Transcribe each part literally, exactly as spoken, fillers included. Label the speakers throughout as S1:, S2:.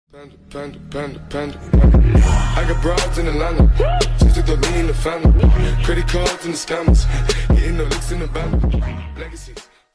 S1: Panda, panda, panda, panda, panda. I got broads in Atlanta, just to throw me in the family. Credit cards and the scammers, getting no licks in the band. Legacies.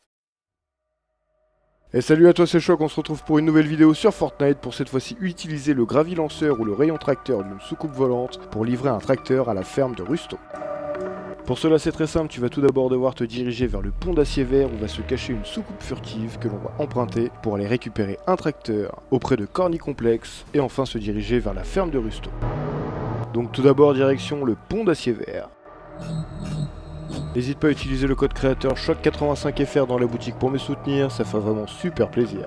S2: Et salut à toi, c'est Choc, on se retrouve pour une nouvelle vidéo sur Fortnite pour cette fois-ci utiliser le gravilanceur ou le rayon tracteur d'une soucoupe volante pour livrer un tracteur à la ferme de Rusto. Pour cela c'est très simple, tu vas tout d'abord devoir te diriger vers le pont d'acier vert où va se cacher une soucoupe furtive que l'on va emprunter pour aller récupérer un tracteur auprès de Corny Complex et enfin se diriger vers la ferme de Rusto. Donc tout d'abord direction le pont d'acier vert. N'hésite pas à utiliser le code créateur choc quatre-vingt-cinq F R dans la boutique pour me soutenir, ça fait vraiment super plaisir.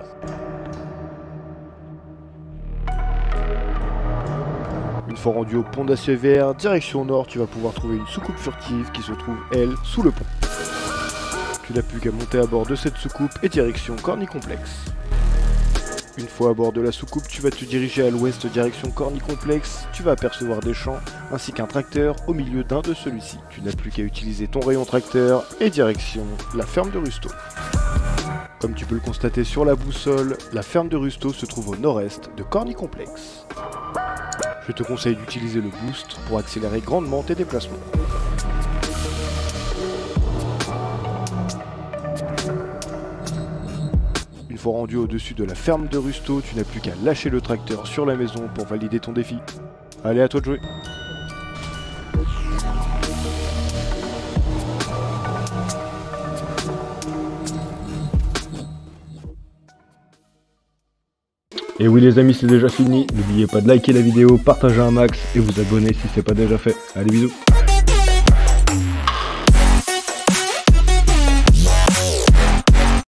S2: Une fois rendu au pont d'acier vert, direction nord, tu vas pouvoir trouver une soucoupe furtive qui se trouve, elle, sous le pont. Tu n'as plus qu'à monter à bord de cette soucoupe et direction Corny Complex. Une fois à bord de la soucoupe, tu vas te diriger à l'ouest direction Corny Complex, tu vas apercevoir des champs ainsi qu'un tracteur au milieu d'un de celui-ci. Tu n'as plus qu'à utiliser ton rayon tracteur et direction la ferme de Rusto. Comme tu peux le constater sur la boussole, la ferme de Rusto se trouve au nord-est de Corny Complex. Je te conseille d'utiliser le boost pour accélérer grandement tes déplacements. Une fois rendu au-dessus de la ferme de Rusto, tu n'as plus qu'à lâcher le tracteur sur la maison pour valider ton défi. Allez, à toi de jouer. Et oui les amis, c'est déjà fini. N'oubliez pas de liker la vidéo, partager un max et vous abonner si c'est pas déjà fait. Allez, bisous.